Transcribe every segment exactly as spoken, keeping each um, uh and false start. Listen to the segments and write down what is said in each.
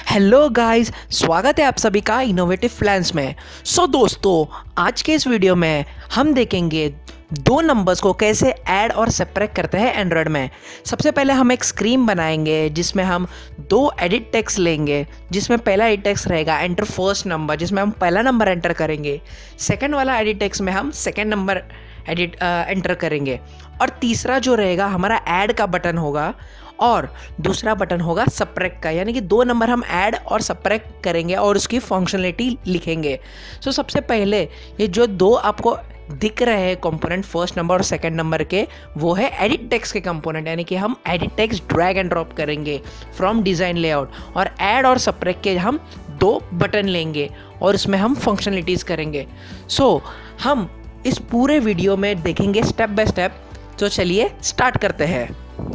Hello guys, स्वागत है आप सभी का इनोवेटिव प्लान्स में। सो so, दोस्तों, आज के इस वीडियो में हम देखेंगे दो नंबर्स को कैसे ऐड और सेपरेट करते हैं एंड्रॉयड में। सबसे पहले हम एक स्क्रीन बनाएंगे जिसमें हम दो एडिट टेक्स्ट लेंगे, जिसमें पहला एडिट टेक्स्ट रहेगा एंटर फर्स्ट नंबर, जिसमें हम पहला नंबर एंटर करेंगे। सेकंड वाला एडिट टेक्स्ट में हम सेकंड नंबर एडिट एंटर करेंगे, और तीसरा जो रहेगा हमारा ऐड का बटन होगा, और दूसरा बटन होगा सब्ट्रैक्ट का, यानी कि दो नंबर हम ऐड और सब्ट्रैक्ट करेंगे और उसकी फंक्शनलिटी लिखेंगे। सो so, सबसे पहले ये जो दो आपको दिख रहे हैं कंपोनेंट फर्स्ट नंबर और सेकंड नंबर के, वो है एडिट टेक्स्ट के कंपोनेंट, यानी कि हम edit text drag and drop करेंगे फ्रॉम डिज़ाइन लेआउट, और ऐड और सब्ट्रैक्ट के हम दो बटन लेंगे और इसमें हम फंक्शनलिटीज़ करेंगे। सो so, हम इस पूरे वीडियो में देखेंगे स्टेप बाय स्टेप। तो चलिए स्टार्ट करते हैं।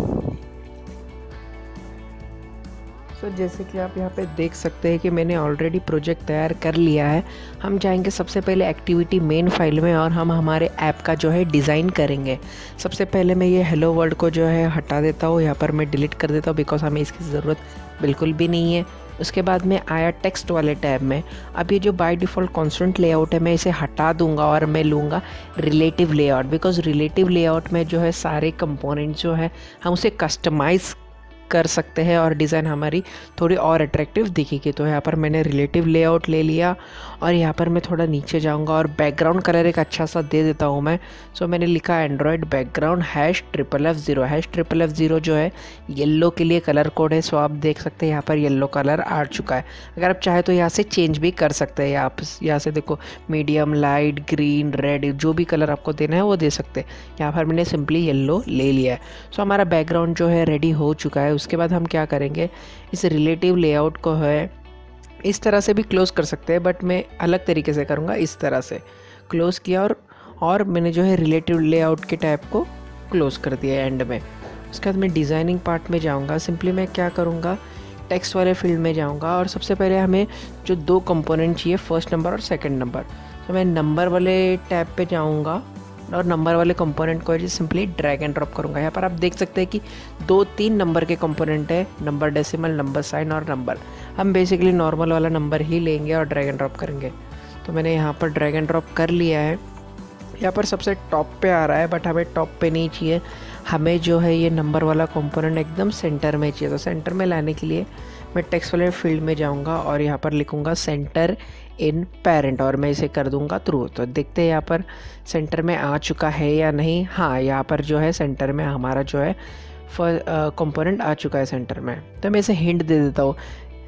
तो so, जैसे कि आप यहाँ पे देख सकते हैं कि मैंने ऑलरेडी प्रोजेक्ट तैयार कर लिया है। हम जाएंगे सबसे पहले एक्टिविटी मेन फाइल में और हम हमारे ऐप का जो है डिज़ाइन करेंगे। सबसे पहले मैं ये हेलो वर्ल्ड को जो है हटा देता हूँ, यहाँ पर मैं डिलीट कर देता हूँ बिकॉज हमें इसकी ज़रूरत बिल्कुल भी नहीं है। उसके बाद में आया टेक्स्ट वाले टैब में। अब ये जो बाय डिफ़ॉल्ट कॉन्स्टेंट लेआउट है मैं इसे हटा दूंगा और मैं लूँगा relative layout, because relative layout में जो है सारे कंपोनेंट जो है हम उसे कस्टमाइज़ कर सकते हैं और डिज़ाइन हमारी थोड़ी और अट्रैक्टिव दिखेगी। तो यहाँ पर मैंने रिलेटिव लेआउट ले लिया और यहाँ पर मैं थोड़ा नीचे जाऊँगा और बैकग्राउंड कलर एक अच्छा सा दे देता हूँ मैं। सो मैंने लिखा android background hash triple F zero. Hash triple F zero जो है येलो के लिए कलर कोड है। सो आप देख सकते हैं यहाँ पर येलो कलर आ चुका है। अगर आप चाहे तो यहाँ से चेंज भी कर सकते हैं। आप यहाँ से देखो मीडियम, लाइट, ग्रीन, रेड, जो भी कलर आपको देना है वो दे सकते हैं। यहाँ पर मैंने सिंपली येलो ले लिया है। सो हमारा बैकग्राउंड जो है रेडी हो चुका है। उसके बाद हम क्या करेंगे, इस रिलेटिव लेआउट को है इस तरह से भी क्लोज़ कर सकते हैं, बट मैं अलग तरीके से करूँगा। इस तरह से क्लोज़ किया और और मैंने जो है रिलेटिव लेआउट के टैब को क्लोज़ कर दिया एंड में। उसके बाद मैं डिज़ाइनिंग पार्ट में जाऊँगा। सिंपली मैं क्या करूँगा, टेक्स्ट वाले फील्ड में जाऊँगा और सबसे पहले हमें जो दो कंपोनेंट चाहिए, फर्स्ट नंबर और सेकेंड नंबर, तो मैं नंबर वाले टैब पर जाऊँगा और नंबर वाले कंपोनेंट को सिंपली ड्रैग एंड ड्रॉप करूँगा। यहाँ पर आप देख सकते हैं कि दो तीन नंबर के कंपोनेंट है, नंबर डेसिमल, नंबर साइन और नंबर। हम बेसिकली नॉर्मल वाला नंबर ही लेंगे और ड्रैग एंड ड्रॉप करेंगे। तो मैंने यहाँ पर ड्रैग एंड ड्रॉप कर लिया है। यहाँ पर सबसे टॉप पे आ रहा है, बट हमें टॉप पे नहीं चाहिए, हमें जो है ये नंबर वाला कंपोनेंट एकदम सेंटर में चाहिए। तो सेंटर में लाने के लिए मैं टेक्स्ट वाले फील्ड में जाऊँगा और यहाँ पर लिखूँगा सेंटर इन पेरेंट, और मैं इसे कर दूंगा ट्रू। तो देखते हैं यहाँ पर सेंटर में आ चुका है या नहीं। हाँ, यहाँ पर जो है सेंटर में हमारा जो है कंपोनेंट आ चुका है सेंटर में। तो मैं इसे हिंट दे देता हूँ।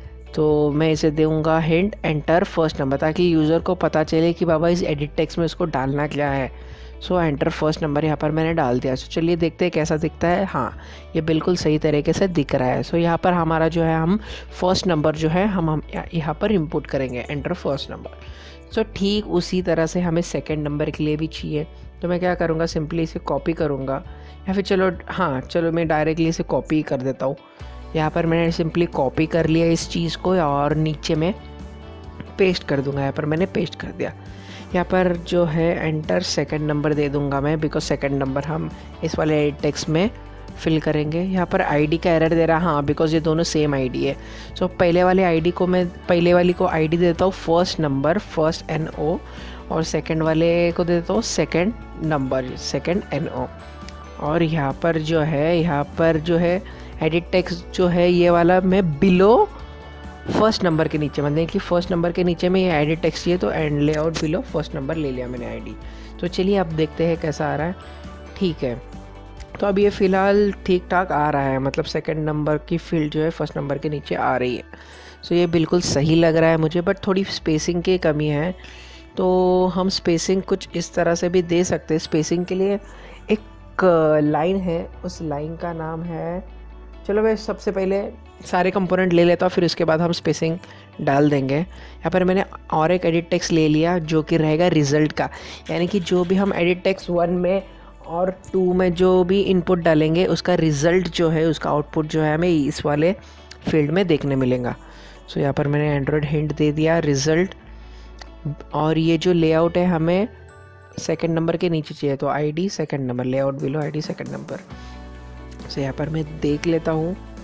तो मैं इसे दूंगा हिंट एंटर फर्स्ट नंबर, ताकि यूज़र को पता चले कि बाबा इस एडिट टेक्स्ट में उसको डालना क्या है। सो एंटर फर्स्ट नंबर यहाँ पर मैंने डाल दिया। सो चलिए देखते हैं कैसा दिखता है। हाँ, ये बिल्कुल सही तरीके से दिख रहा है। सो यहाँ पर हमारा जो है हम फर्स्ट नंबर जो है हम हम यहाँ पर इंपुट करेंगे, एंटर फर्स्ट नंबर। सो ठीक उसी तरह से हमें सेकंड नंबर के लिए भी चाहिए। तो मैं क्या करूँगा, सिंपली इसे कॉपी करूँगा, या फिर चलो हाँ चलो मैं डायरेक्टली इसे कॉपी कर देता हूँ। यहाँ पर मैंने सिंपली कॉपी कर लिया इस चीज़ को और नीचे में पेस्ट कर दूँगा। यहाँ पर मैंने पेस्ट कर दिया। यहाँ पर जो है एंटर सेकंड नंबर दे दूंगा मैं, बिकॉज सेकंड नंबर हम इस वाले टेक्स्ट में फिल करेंगे। यहाँ पर आईडी का एरर दे रहा, हाँ बिकॉज ये दोनों सेम आईडी है। सो so, पहले वाले आईडी को मैं पहले वाली को आईडी देता हूँ first number, first N O, और सेकंड वाले को दे देता हूँ second number, second N O. और यहाँ पर जो है यहाँ पर जो है एडिट टेक्स्ट जो है ये वाला मैं बिलो फर्स्ट नंबर के नीचे, मतलब कि फर्स्ट नंबर के नीचे में ये एडिट टेक्स्ट चाहिए, तो and layout below first number ले लिया मैंने आईडी। तो चलिए अब देखते हैं कैसा आ रहा है। ठीक है, तो अब ये फ़िलहाल ठीक ठाक आ रहा है, मतलब सेकंड नंबर की फील्ड जो है फर्स्ट नंबर के नीचे आ रही है। सो ये बिल्कुल सही लग रहा है मुझे, बट थोड़ी स्पेसिंग की कमी है। तो हम स्पेसिंग कुछ इस तरह से भी दे सकते हैं। स्पेसिंग के लिए एक लाइन है, उस लाइन का नाम है, चलो मैं सबसे पहले सारे कंपोनेंट ले लेता हूँ, फिर उसके बाद हम स्पेसिंग डाल देंगे। यहाँ पर मैंने और एक एडिट टेक्स्ट ले लिया जो कि रहेगा रिज़ल्ट का, यानी कि जो भी हम एडिट टेक्स्ट वन में और टू में जो भी इनपुट डालेंगे उसका रिज़ल्ट जो है, उसका आउटपुट जो है हमें इस वाले फील्ड में देखने मिलेगा। सो यहाँ पर मैंने एंड्रॉयड हिंट दे दिया रिज़ल्ट, और ये जो लेआउट है हमें सेकंड नंबर के नीचे चाहिए, तो ID second number, layout below ID second number. So यहाँ पर मैं देख लेता हूँ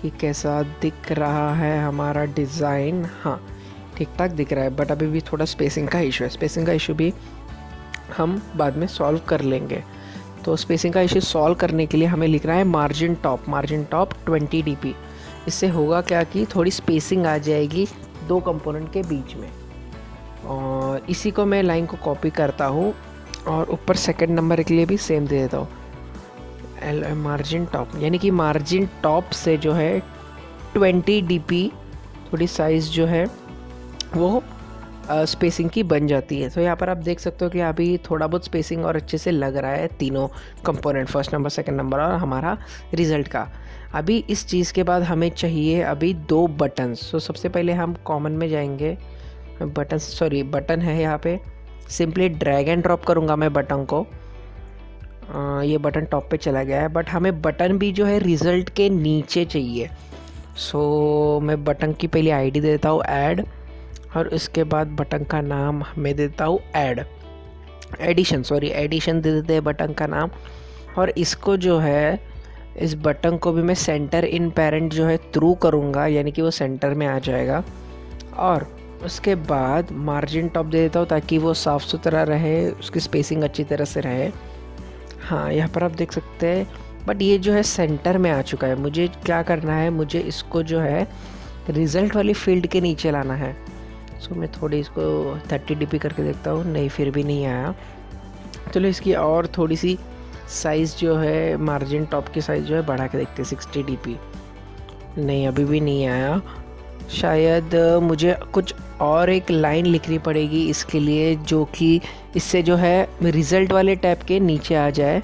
कि कैसा दिख रहा है हमारा डिज़ाइन। हाँ, ठीक ठाक दिख रहा है, बट अभी भी थोड़ा स्पेसिंग का इशू है। स्पेसिंग का इशू भी हम बाद में सॉल्व कर लेंगे। तो स्पेसिंग का इशू सॉल्व करने के लिए हमें लिखना है margin top, margin top twenty D P. इससे होगा क्या कि थोड़ी स्पेसिंग आ जाएगी दो कंपोनेंट के बीच में। और इसी को मैं लाइन को कॉपी करता हूँ और ऊपर सेकंड नंबर के लिए भी सेम दे देता हूँ, मार्जिन टॉप, यानी कि मार्जिन टॉप से जो है ट्वेंटी डी पी थोड़ी साइज़ जो है वो स्पेसिंग uh, की बन जाती है। तो यहाँ पर आप देख सकते हो कि अभी थोड़ा बहुत स्पेसिंग और अच्छे से लग रहा है तीनों component, first number, second number और हमारा रिज़ल्ट का। अभी इस चीज़ के बाद हमें चाहिए अभी दो बटन्स। तो सबसे पहले हम कॉमन में जाएंगे, बटन सॉरी बटन है यहाँ पे, सिंपली ड्रैग एंड ड्रॉप करूँगा मैं बटन को। आ, ये बटन टॉप पे चला गया है, बट हमें बटन भी जो है रिज़ल्ट के नीचे चाहिए। सो मैं बटन की पहले आईडी दे देता हूँ ऐड, और उसके बाद बटन का नाम मैं देता हूँ ऐड एडिशन सॉरी एडिशन दे देते हैं बटन का नाम। और इसको जो है, इस बटन को भी मैं सेंटर इन पेरेंट जो है थ्रू करूँगा, यानी कि वो सेंटर में आ जाएगा। और उसके बाद मार्जिन टॉप दे देता हूँ ताकि वो साफ़ सुथरा रहे, उसकी स्पेसिंग अच्छी तरह से रहे। हाँ, यहाँ पर आप देख सकते हैं, बट ये जो है सेंटर में आ चुका है। मुझे क्या करना है, मुझे इसको जो है रिज़ल्ट वाली फील्ड के नीचे लाना है। सो so, मैं थोड़ी इसको थर्टी डी पी करके देखता हूँ, नहीं फिर भी नहीं आया। चलो इसकी और थोड़ी सी साइज़ जो है, मार्जिन टॉप की साइज़ जो है बढ़ा के देखते हैं, सिक्सटी डी पी। नहीं, अभी भी नहीं आया। शायद मुझे कुछ और एक लाइन लिखनी पड़ेगी इसके लिए, जो कि इससे जो है रिज़ल्ट वाले टैब के नीचे आ जाए।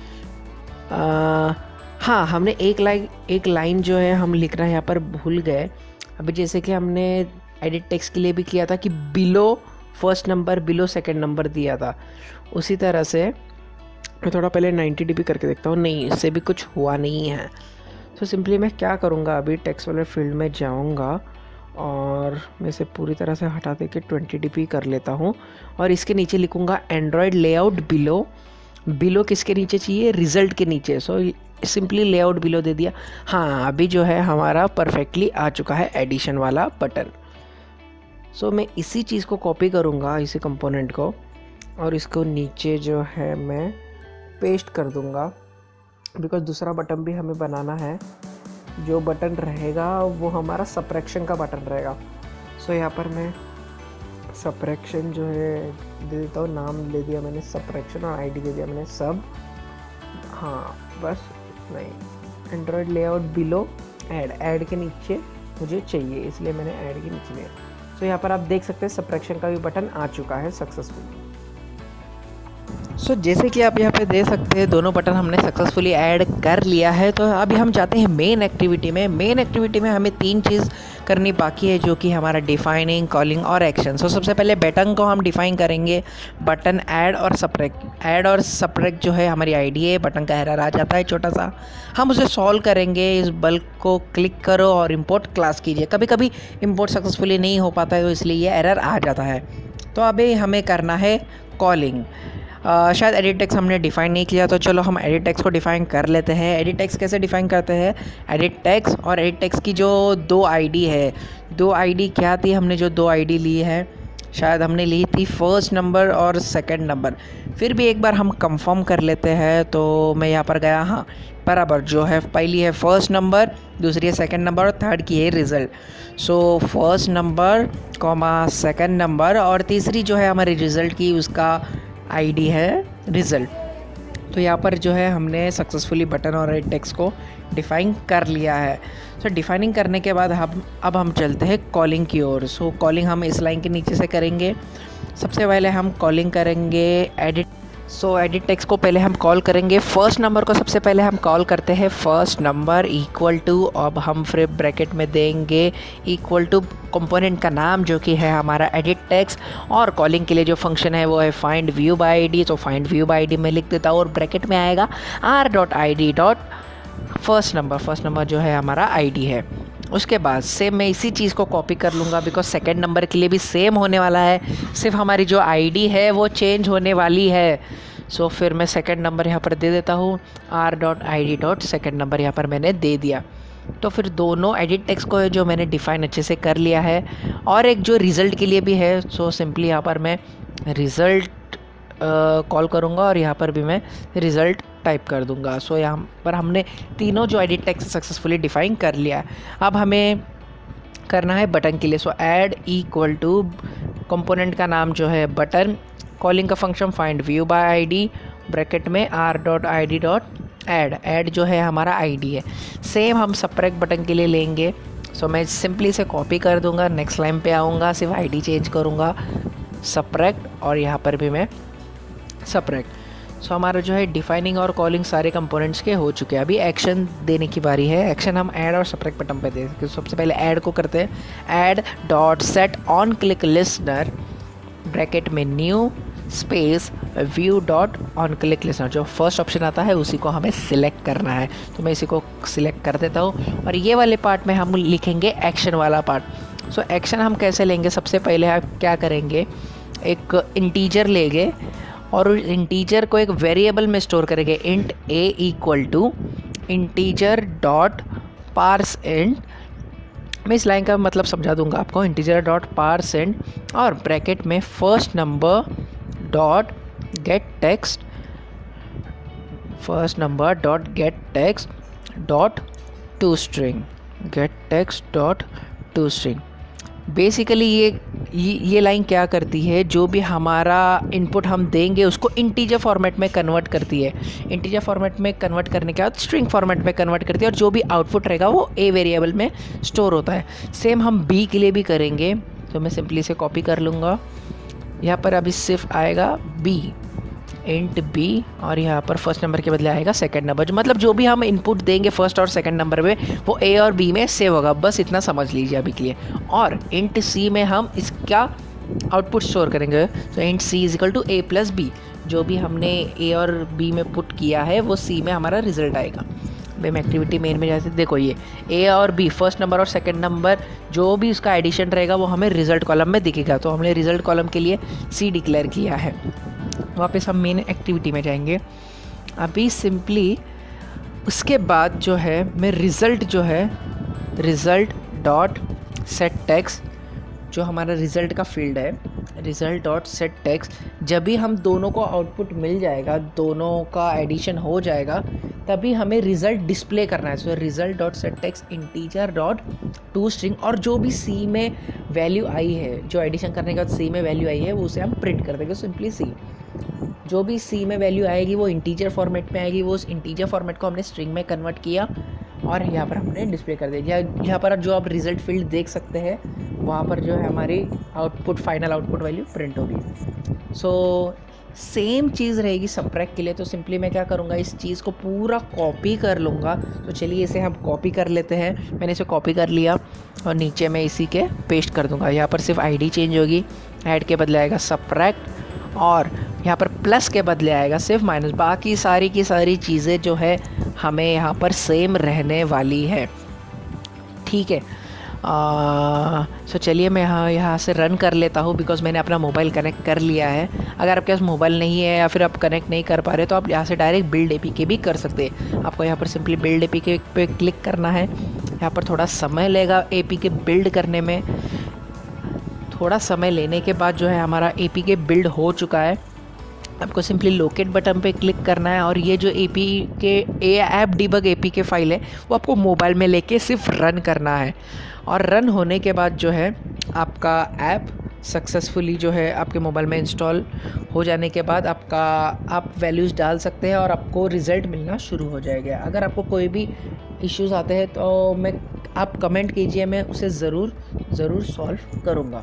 आ, हाँ, हमने एक लाइन एक लाइन जो है हम लिखना यहाँ पर भूल गए। अभी जैसे कि हमने एडिट टेक्स्ट के लिए भी किया था कि below first number, below second number दिया था, उसी तरह से मैं थोड़ा पहले नाइंटी डी पी करके देखता हूँ। नहीं, इससे भी कुछ हुआ नहीं है। तो सिंपली मैं क्या करूँगा, अभी टेक्स्ट वाले फील्ड में जाऊँगा और मैं इसे पूरी तरह से हटा दे के ट्वेंटी डी पी कर लेता हूँ। और इसके नीचे लिखूँगा एंड्रॉयड लेआउट बिलो। बिलो किसके नीचे चाहिए, रिज़ल्ट के नीचे। सो सिंपली लेआउट बिलो दे दिया। हाँ, अभी जो है हमारा परफेक्टली आ चुका है एडिशन वाला बटन। सो so, मैं इसी चीज़ को कॉपी करूँगा, इसी कंपोनेंट को, और इसको नीचे जो है मैं पेस्ट कर दूँगा, बिकॉज दूसरा बटन भी हमें बनाना है। जो बटन रहेगा वो हमारा सब्ट्रैक्शन का बटन रहेगा। सो so, यहाँ पर मैं सब्ट्रैक्शन जो है दे देता हूँ, नाम दे दिया मैंने सब्ट्रैक्शन और आईडी दे दिया मैंने सब। हाँ, बस नहीं, android layout below add, add के नीचे मुझे चाहिए, इसलिए मैंने ऐड के नीचे लिया। तो यहाँ पर आप देख सकते हैं सब्ट्रैक्शन का भी बटन आ चुका है सक्सेसफुली। सो so, जैसे कि आप यहाँ पे देख सकते हैं दोनों बटन हमने सक्सेसफुली ऐड कर लिया है। तो अभी हम जाते हैं मेन एक्टिविटी में। मेन एक्टिविटी में हमें तीन चीज़ करनी बाकी है, जो कि हमारा डिफाइनिंग, कॉलिंग और एक्शन। सो so, सबसे पहले बटन को हम डिफाइन करेंगे, बटन ऐड और सब्ट्रैक्ट। ऐड और सब्ट्रैक्ट जो है हमारी आईडी है, बटन का एरर आ जाता है छोटा सा, हम उसे सॉल्व करेंगे। इस बल्क को क्लिक करो और इम्पोर्ट क्लास कीजिए। कभी कभी इम्पोर्ट सक्सेसफुली नहीं हो पाता है, तो इसलिए ये एरर आ जाता है। तो अभी हमें करना है कॉलिंग। Uh, शायद एडिट टेक्स्ट हमने डिफ़ाइन नहीं किया, तो चलो हम एडिट टेक्स्ट को डिफ़ाइन कर लेते हैं। एडिट टेक्स्ट कैसे डिफ़ाइन करते हैं, एडिट टेक्स्ट और एडिट टेक्स्ट की जो दो आईडी है, दो आईडी क्या थी, हमने जो दो आईडी ली है, शायद हमने ली थी फर्स्ट नंबर और सेकंड नंबर। फिर भी एक बार हम कंफर्म कर लेते हैं। तो मैं यहाँ पर गया, हाँ बराबर, जो है पहली है फर्स्ट नंबर, दूसरी है सेकंड नंबर और थर्ड की है result. So first number comma second number, और तीसरी जो है हमारी रिज़ल्ट की, उसका आईडी है रिज़ल्ट। तो यहाँ पर जो है हमने सक्सेसफुली बटन और एडिट टेक्स्ट को डिफ़ाइन कर लिया है। सो so, डिफ़ाइनिंग करने के बाद हम अब हम चलते हैं कॉलिंग की ओर। सो कॉलिंग हम इस लाइन के नीचे से करेंगे। सबसे पहले हम कॉलिंग करेंगे एडिट। सो एडिट टेक्स्ट को पहले हम कॉल करेंगे, फर्स्ट नंबर को सबसे पहले हम कॉल करते हैं फर्स्ट नंबर इक्वल टू, अब हम फिर ब्रैकेट में देंगे इक्वल टू कंपोनेंट का नाम जो कि है हमारा एडिट टेक्स्ट, और कॉलिंग के लिए जो फंक्शन है वो है फाइंड व्यू बाय आईडी। तो फाइंड व्यू बाय आईडी में लिख देता हूँ, और ब्रैकेट में आएगा R dot I D dot first number. First number जो है हमारा आईडी है। उसके बाद सेम मैं इसी चीज़ को कॉपी कर लूँगा, बिकॉज सेकेंड नंबर के लिए भी सेम होने वाला है, सिर्फ हमारी जो आईडी है वो चेंज होने वाली है। सो so, फिर मैं सेकेंड नंबर यहाँ पर दे देता हूँ, R dot I D dot second number यहाँ पर मैंने दे दिया। तो फिर दोनों एडिट टेक्स्ट को जो मैंने डिफाइन अच्छे से कर लिया है, और एक जो रिज़ल्ट के लिए भी है, सो सिंपली यहाँ पर मैं रिज़ल्ट कॉल करूँगा और यहाँ पर भी मैं रिज़ल्ट टाइप कर दूँगा। सो यहाँ पर हमने तीनों जो एडिट टेक्स्ट सक्सेसफुली डिफाइन कर लिया है। अब हमें करना है बटन के लिए। So add equal to component का नाम जो है बटन, कॉलिंग का function find view by ID, bracket में R dot I D dot add, add जो है हमारा आईडी है। सेम हम सब्ट्रैक्ट बटन के लिए लेंगे। सो so, मैं सिंपली से कॉपी कर दूंगा, नेक्स्ट लाइन पे आऊँगा, सिर्फ आईडी चेंज करूँगा सब्ट्रैक्ट, और यहाँ पर भी मैं सब्ट्रैक्ट। सो so, हमारा जो है डिफाइनिंग और कॉलिंग सारे कंपोनेंट्स के हो चुके हैं। अभी एक्शन देने की बारी है। एक्शन हम ऐड और सब्ट्रैक्ट बटन पे दे सकते हैं। सबसे पहले ऐड को करते हैं, add dot set on click listener, bracket में new space view dot on click listener, जो फर्स्ट ऑप्शन आता है उसी को हमें सिलेक्ट करना है। तो मैं इसी को सिलेक्ट कर देता हूँ, और ये वाले पार्ट में हम लिखेंगे एक्शन वाला पार्ट। सो एक्शन हम कैसे लेंगे, सबसे पहले आप क्या करेंगे, एक इंटीजर लेंगे और उस इंटीजर को एक वेरिएबल में स्टोर करेंगे। Int A equal to integer dot parse int, मैं इस लाइन का मतलब समझा दूंगा आपको, इंटीजर डॉट पार्स इंट, और ब्रैकेट में first number dot get text, first number dot get text dot to string, get text dot to string. Basically ये ये लाइन क्या करती है, जो भी हमारा इनपुट हम देंगे उसको इंटीजर फॉर्मेट में कन्वर्ट करती है। इंटीजर फॉर्मेट में कन्वर्ट करने के बाद स्ट्रिंग फॉर्मेट में कन्वर्ट करती है, और जो भी आउटपुट रहेगा वो ए वेरिएबल में स्टोर होता है। सेम हम बी के लिए भी करेंगे। तो मैं सिंपली से कॉपी कर लूँगा, यहाँ पर अभी सिर्फ आएगा बी, इंट बी, और यहाँ पर फर्स्ट नंबर के बदले आएगा सेकंड नंबर, जो मतलब जो भी हम इनपुट देंगे फर्स्ट और सेकंड नंबर में वो ए और बी में सेव होगा, बस इतना समझ लीजिए अभी के लिए। और इंट सी में हम इसका आउटपुट स्टोर करेंगे। तो int C is equal to A plus B, जो भी हमने ए और बी में पुट किया है वो सी में हमारा रिजल्ट आएगा। मैं एक्टिविटी मेन में जैसे देखो, ये ए और बी फर्स्ट नंबर और सेकंड नंबर जो भी उसका एडिशन रहेगा वो हमें रिजल्ट कॉलम में दिखेगा। तो हमने रिजल्ट कॉलम के लिए सी डिक्लेयर किया है। वापस हम मेन एक्टिविटी में जाएंगे। अभी सिंपली उसके बाद जो है मैं रिज़ल्ट जो है रिज़ल्ट डॉट सेट टेक्स्ट, जो हमारा रिज़ल्ट का फील्ड है, रिज़ल्ट डॉट सेट टेक्स्ट, जब भी हम दोनों को आउटपुट मिल जाएगा, दोनों का एडिशन हो जाएगा, तभी हमें रिज़ल्ट डिस्प्ले करना है। So result dot set text integer dot to string, और जो भी सी में वैल्यू आई है, जो एडिशन करने के बाद सी में वैल्यू आई है, वो उसे हम प्रिंट कर देंगे। सिंपली सी, जो भी सी में वैल्यू आएगी वो इंटीजर फॉर्मेट में आएगी, वो उस इंटीजर फॉर्मेट को हमने स्ट्रिंग में कन्वर्ट किया और यहाँ पर हमने डिस्प्ले कर दिया। यहाँ पर जो आप रिज़ल्ट फील्ड देख सकते हैं, वहाँ पर जो है हमारी output final output value print होगी। सो सेम चीज़ रहेगी सब्ट्रैक्ट के लिए। तो सिंपली मैं क्या करूँगा, इस चीज़ को पूरा कॉपी कर लूँगा। तो चलिए इसे हम कॉपी कर लेते हैं। मैंने इसे कॉपी कर लिया और नीचे मैं इसी के पेस्ट कर दूँगा। यहाँ पर सिर्फ आईडी चेंज होगी, ऐड के बदले आएगा सब्ट्रैक्ट, और यहाँ पर प्लस के बदले आएगा सिर्फ माइनस। बाकी सारी की सारी चीज़ें जो है हमें यहाँ पर सेम रहने वाली है। ठीक है, सो so चलिए मैं यहाँ यहाँ से रन कर लेता हूँ, बिकॉज मैंने अपना मोबाइल कनेक्ट कर लिया है। अगर आपके पास मोबाइल नहीं है या फिर आप कनेक्ट नहीं कर पा रहे तो आप यहाँ से डायरेक्ट बिल्ड एपीके भी कर सकते हैं। आपको यहाँ पर सिंपली बिल्ड एपीके पे क्लिक करना है। यहाँ पर थोड़ा समय लेगा एपीके बिल्ड करने में। थोड़ा समय लेने के बाद जो है हमारा एपीके बिल्ड हो चुका है। आपको सिंपली लोकेट बटन पे क्लिक करना है और ये जो APK A app debug APK file है वो आपको मोबाइल में लेके सिर्फ रन करना है। और रन होने के बाद जो है आपका ऐप सक्सेसफुली जो है आपके मोबाइल में इंस्टॉल हो जाने के बाद आपका आप वैल्यूज़ डाल सकते हैं और आपको रिज़ल्ट मिलना शुरू हो जाएगा। अगर आपको कोई भी इश्यूज़ आते हैं तो मैं आप कमेंट कीजिए, मैं उसे ज़रूर ज़रूर सॉल्व करूँगा।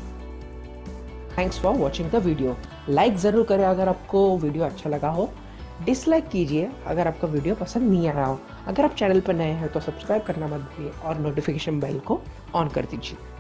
Thanks for watching the video. Like ज़रूर करें अगर आपको वीडियो अच्छा लगा हो। डिसलाइक कीजिए अगर आपका वीडियो पसंद नहीं आया हो। अगर आप चैनल पर नए हैं तो सब्सक्राइब करना मत भूलिए और नोटिफिकेशन बेल को ऑन कर दीजिए।